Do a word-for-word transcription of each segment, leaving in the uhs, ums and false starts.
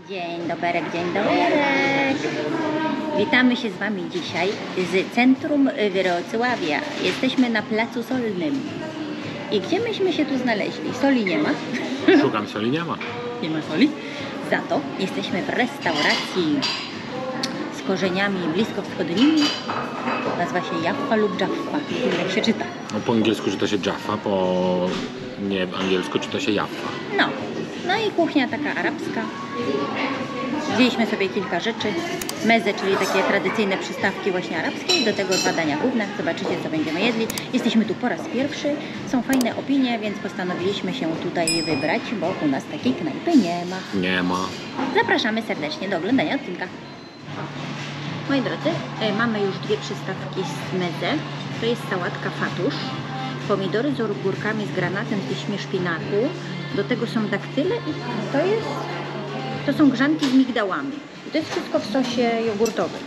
Dzień doberek, dzień doberek. Witamy się z Wami dzisiaj z centrum Wrocławia. Jesteśmy na Placu Solnym. I gdzie myśmy się tu znaleźli? Soli nie ma. Szukam soli, nie ma. Nie ma soli. Za to jesteśmy w restauracji z korzeniami bliskowschodnimi. Nazywa się Jaffa lub Jaffa. Jak się czyta? No, po angielsku czyta się Jaffa, po nie angielsku czyta się Jaffa. No. No i kuchnia taka arabska. Wzięliśmy sobie kilka rzeczy. Meze, czyli takie tradycyjne przystawki właśnie arabskie. Do tego dwa dania główne. Zobaczycie, co będziemy jedli. Jesteśmy tu po raz pierwszy. Są fajne opinie, więc postanowiliśmy się tutaj wybrać, bo u nas takiej knajpy nie ma. Nie ma. Zapraszamy serdecznie do oglądania odcinka. Moi drodzy, mamy już dwie przystawki z meze. To jest sałatka fatusz, pomidory z ogórkami, z granatem, z liśćmi szpinaku. Do tego są daktyle i to jest, to są grzanki z migdałami. I to jest wszystko w sosie jogurtowym.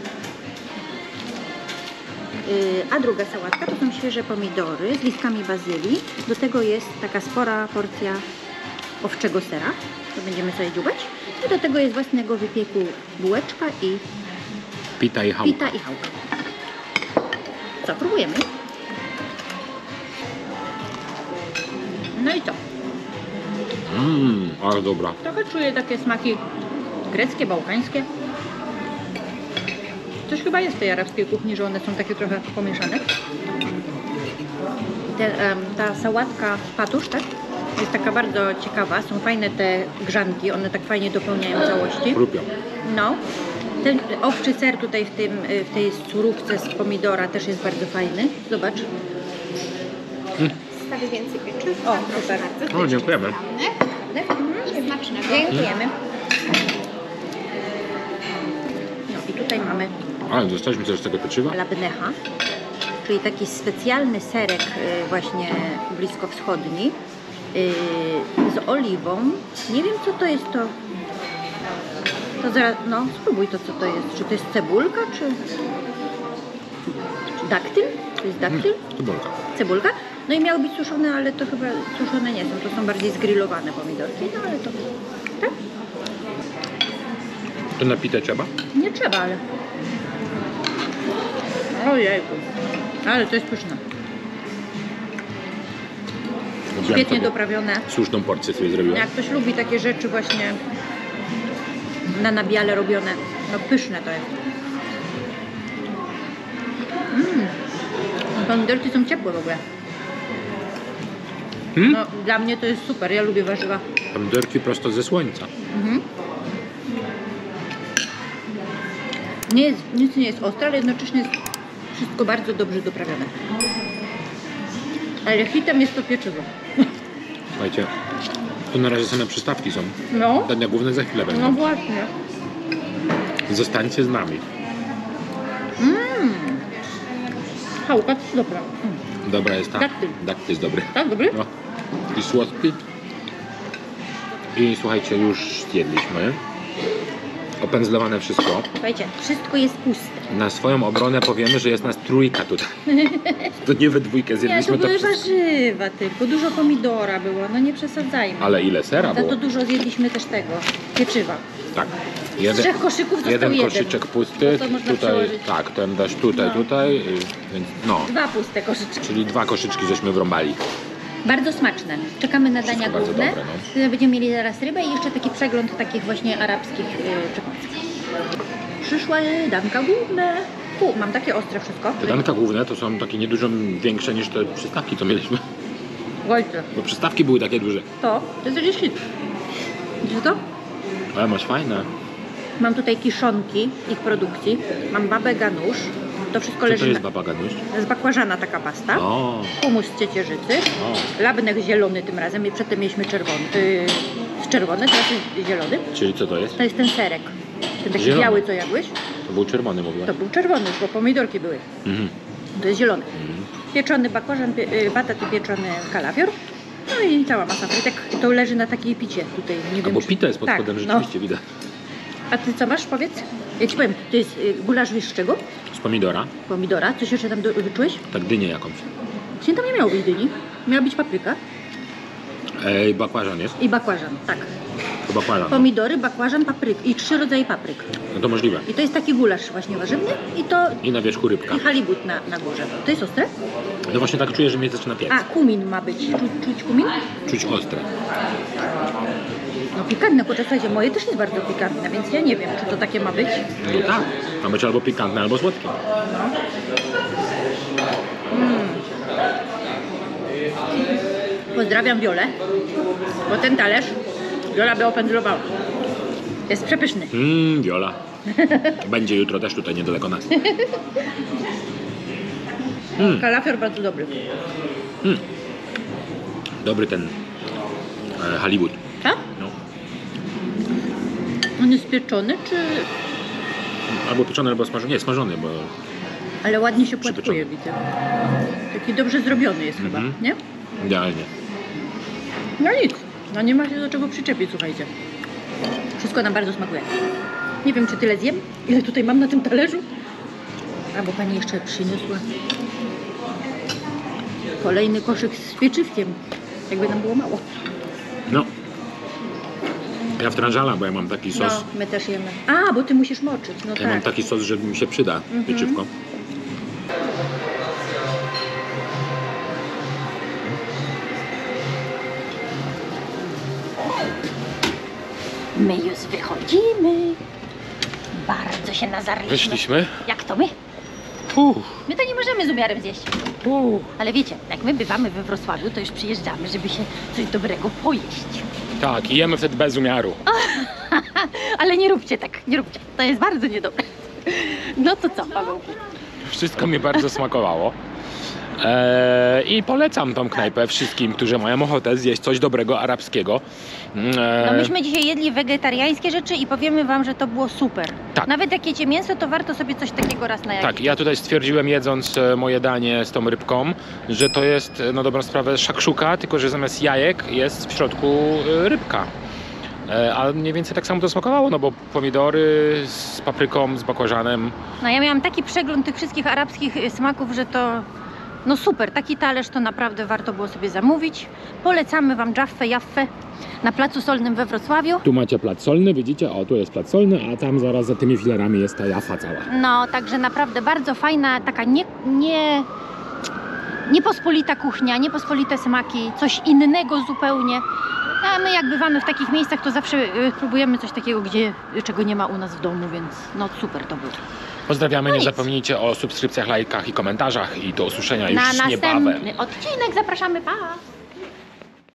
Yy, a druga sałatka to są świeże pomidory z listkami bazylii. Do tego jest taka spora porcja owczego sera. To będziemy sobie dziubać. I do tego jest własnego wypieku bułeczka i Pita i chałka. pita i chałka. Co, próbujemy? No i co? Mmm, ale dobra. Trochę czuję takie smaki greckie, bałkańskie. Coś chyba jest w tej arabskiej kuchni, że one są takie trochę pomieszane. Te, um, ta sałatka fatusz, tak? Jest taka bardzo ciekawa. Są fajne te grzanki, one tak fajnie dopełniają całości. Chrupią. No. Ten owczy ser tutaj w, tym, w tej surówce z pomidora też jest bardzo fajny. Zobacz. Hmm. Stawię więcej pieczywka. O, super. O, dziękujemy. I smacznego. Dziękujemy. No i tutaj mamy Ale dostaliśmy też tego pieczywa. labnecha, czyli taki specjalny serek y, właśnie bliskowschodni y, z oliwą. Nie wiem, co to jest to. To zaraz, no spróbuj to, co to jest. Czy to jest cebulka, czy daktyl? To jest daktyl? Mm, cebulka. Cebulka. No i miały być suszone, ale to chyba suszone nie są. To są bardziej zgrillowane pomidorki. No ale to tak? To na pitę trzeba? Nie trzeba, ale... Ojejku. Ale to jest pyszne. Wziąłem Świetnie taką doprawione. Słuszną porcję sobie zrobiłem. Jak ktoś lubi takie rzeczy właśnie na nabiale robione, no pyszne to jest. Mmm. Pomidorki są ciepłe w ogóle. Hmm? No dla mnie to jest super, ja lubię warzywa. Pomidorki prosto ze słońca. Mhm. Nie jest, nic nie jest ostre, ale jednocześnie jest wszystko bardzo dobrze doprawione. Ale hitem jest to pieczywo. Słuchajcie, tu na razie same przystawki są. No, Dania główne za chwilę no będą. właśnie. Zostańcie z nami. Mmm. Chałka to jest dobra. Mm. Dobra jest ta. Daktyl. Daktyl jest dobry. Tak, dobry? No. I słodki. I słuchajcie, już zjedliśmy. Opędzlowane wszystko. Słuchajcie, wszystko jest puste. Na swoją obronę powiemy, że jest nas trójka tutaj. To nie we dwójkę Nie, zjedliśmy to to były wszystko. warzywa tylko, dużo pomidora było, no nie przesadzajmy. Ale ile sera Za było? to dużo zjedliśmy też tego, pieczywa. Tak. Z trzech koszyków został jeden jeden. koszyczek pusty, To można tutaj, przełożyć. tak, ten dasz tutaj, No. tutaj, y, więc no. Dwa puste koszyczki. Czyli dwa koszyczki żeśmy wrąbali. Bardzo smaczne. Czekamy na Wszystko dania bardzo główne. dobre, Będziemy mieli zaraz rybę i jeszcze taki przegląd takich właśnie arabskich yy, przekąsek. Przyszła danka główne. U, mam takie ostre wszystko. Te danka główne to są takie niedużo większe niż te przystawki, co mieliśmy. Ojcze, Bo przystawki były takie duże. to, to jest gdzieś hit. Widzisz to? Ale masz fajne. Mam tutaj kiszonki ich produkcji. Mam babę ganusz. To wszystko Co leży to jest na... baba ganusz? z bakłażana taka pasta. O, Humus z ciecierzycy. o. Labnek zielony tym razem i przedtem mieliśmy czerwony. Yy, czerwony, teraz jest zielony. Czyli co to jest? To jest ten serek. Ten taki Zielony. biały, co jadłeś. To był czerwony, mówiła. To był czerwony, bo pomidorki były. Mhm. To jest zielony. Mhm. Pieczony bakłażan, pie, y, batat i pieczony kalafior. No i cała masa frytek. To leży na takiej picie tutaj. Nie A wiem, bo czy- pita jest pod tak, spodem, no. rzeczywiście widać. A ty co masz, powiedz? Ja ci powiem, to jest y, gulasz wiesz z czego? Z pomidora, Pomidora. Coś jeszcze tam do, wyczułeś? tak dynię jakąś. Czyli tam nie miało być dyni. Miała być papryka Ej, bakłażan jest. i bakłażan, tak. To bakłażan. No. Pomidory, bakłażan, papryk i trzy rodzaje papryk. no to możliwe. I to jest taki gulasz właśnie warzywny i to I na wierzchu rybka. i halibut na, na górze. To jest ostre? No właśnie tak czuję, że mnie zaczyna piec. A, kumin ma być. Czuć, czuć kumin? Czuć ostre. No pikantne, poczekajcie, moje też jest bardzo pikantne, więc ja nie wiem, czy to takie ma być. No tak. Ma być albo pikantne, albo słodkie. Pozdrawiam Wiolę, bo ten talerz Wiola by opędzlowała. Jest przepyszny. Mmm, Wiola. Będzie jutro też tutaj niedaleko nas. Mm. Kalafior bardzo dobry. Mm. Dobry ten e, halibut. Tak? No. On jest pieczony, czy... Albo pieczony, albo smażony. Nie, smażony, bo Ale ładnie się Przypieczony. płatkuje, widzę. Taki dobrze zrobiony jest chyba, Mhm. nie? idealnie. No nic, no nie ma się do czego przyczepić, słuchajcie. Wszystko nam bardzo smakuje. Nie wiem, czy tyle zjem, ile tutaj mam na tym talerzu. Albo pani jeszcze przyniosła kolejny koszyk z pieczywkiem. Jakby nam było mało. No. Ja wtrążala, bo ja mam taki sos. No, my też jemy. A, bo ty musisz moczyć, no Ja mam tak. taki sos, że mi się przyda pieczywko. My już wychodzimy. Bardzo się nazarliśmy. Wyszliśmy. Jak to my? Uff, My to nie możemy z umiarem zjeść. uff. Ale wiecie, jak my bywamy we Wrocławiu, to już przyjeżdżamy, żeby się coś dobrego pojeść. Tak, i jemy wtedy bez umiaru. Ale nie róbcie tak, nie róbcie. To jest bardzo niedobre. No to co, Pawełku? Wszystko mi bardzo smakowało. Eee, I polecam tą knajpę wszystkim, którzy mają ochotę zjeść coś dobrego arabskiego. Eee, No myśmy dzisiaj jedli wegetariańskie rzeczy i powiemy wam, że to było super. Tak. Nawet jak jecie mięso, to warto sobie coś takiego raz na jakiś Tak, ja tutaj stwierdziłem, jedząc e, moje danie z tą rybką, że to jest e, na dobrą sprawę szakszuka, tylko że zamiast jajek jest w środku e, rybka. E, A mniej więcej tak samo to smakowało, no bo pomidory z papryką, z bakłażanem. No ja miałam taki przegląd tych wszystkich arabskich y, smaków, że to no super, taki talerz to naprawdę warto było sobie zamówić. Polecamy wam Jaffę Jaffę na Placu Solnym we Wrocławiu. Tu macie plac solny, widzicie? O, tu jest plac solny, a tam zaraz za tymi filarami jest ta jafa cała. No, także naprawdę bardzo fajna, taka nie, nie, niepospolita kuchnia, niepospolite smaki, coś innego zupełnie. A my jak bywamy w takich miejscach, to zawsze y, próbujemy coś takiego, gdzie, czego nie ma u nas w domu, więc no super to było. Pozdrawiamy, No nie nic. zapomnijcie o subskrypcjach, lajkach i komentarzach i do usłyszenia już Na niebawem. następny odcinek zapraszamy, pa!